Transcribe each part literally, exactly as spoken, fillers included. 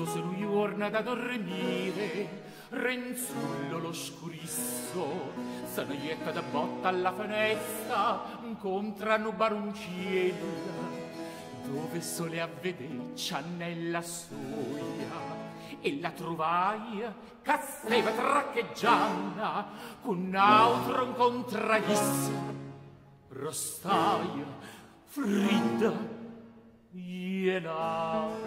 tutto se lui orna da dormire, renzullo lo scurisso, s'annoietta da botta alla finestra, contra nubare un cielo, dove sole a vedere ciannella soia, e la trovai casseva traccheggianna, con altro incontraglisso, rostaia, fridda, ienato,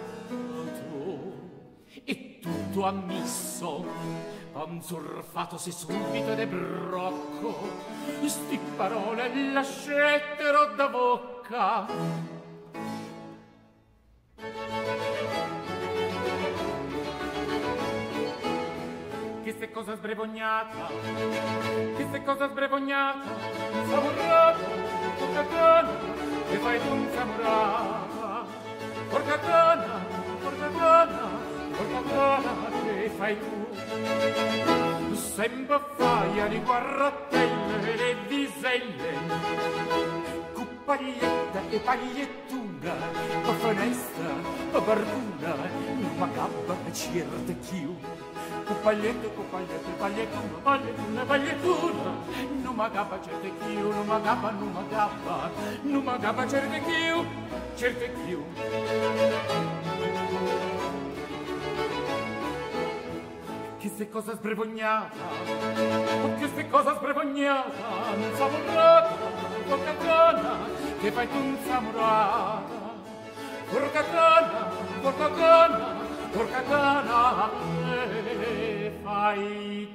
e tutto ammisso, panzurfatosi subito de brocco, sti parole lascettero da bocca. Che se cosa sbrevognata, che se cosa sbrevognata, samurata, porca cana, che fai tu un samurata, porca cana, porca cana, porca cana, che fai tu? Sempre fai a guarratelle e le viselle, cupaglietta e pagliettuna, o finestra, o barbuna, ma gabba certe chiù. Cupaglietto, cupaglietto, pagliettuna, pagliettuna, pagliettuna, non m'agappa certe chiù, non m'agappa, non m'agappa, non m'agappa certe chiù, certe chiù. Che se cosa sbrevognata, oh che se cosa sbrevognata, non samurata, porca cana, che fai tu un samurata, porca cana, porca cana, porca cana, che fai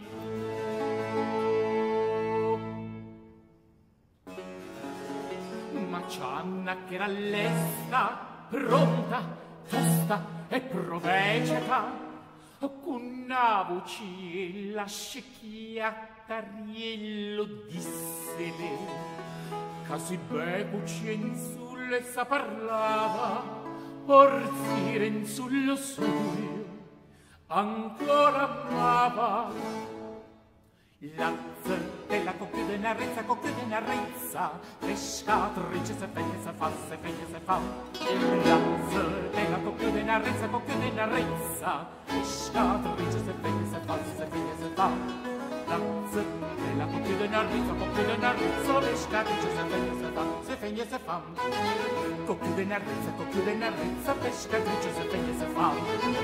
tu? Ma Cianna che era lesta, pronta, tosta e proveceta, con una vocella scecchiata riello dissele, casi becuci in sullo e sa parlava, orsire in sullo suo, ancora amava. Lazza della coppia de narezza, coppia de narezza, pescatrice se feglie se fa, se feglie se fa. Lazza della coppia de narezza, coppia de narezza, pescatrice se feglie se fa, se feglie se fa. Lazza della coppia de narezza, coppia de narezza, pescatrice se feglie se fa, se feglie se fa. Coppia de narezza, coppia de narezza, pescatrice se feglie se fa.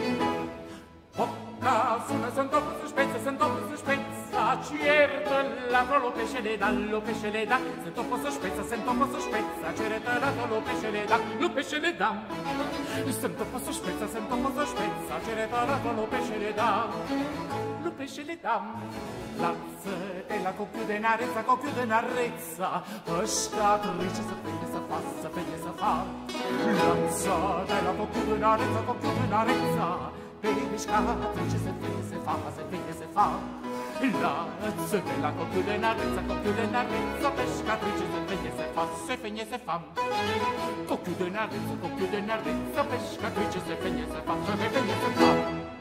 Bocca su una santopo sospezza, santopo sospezza, certo l'altro lo pesce le dà, lo pesce le dà, santopo sospezza, santopo sospezza, certo l'altro lo pesce le dà, lo pesce le dà. Santopo sospezza, santopo sospezza, certo l'altro lo pesce le dà, lo pesce le dà. Lazza e la coppia de narezza, coppia de narezza, pescatrice se feglie se fa, se feglie se fa. Lazza e la coppia de narezza, coppia de narezza, pescatrice se feglie se fa, se feglie se fa. Lazza della coppia de narezza, coppia de narezza, pescatrice se feglie se fa, se feglie se fa. Coppia de narezza, coppia de narezza, pescatrice se feglie se fa, se feglie se fa.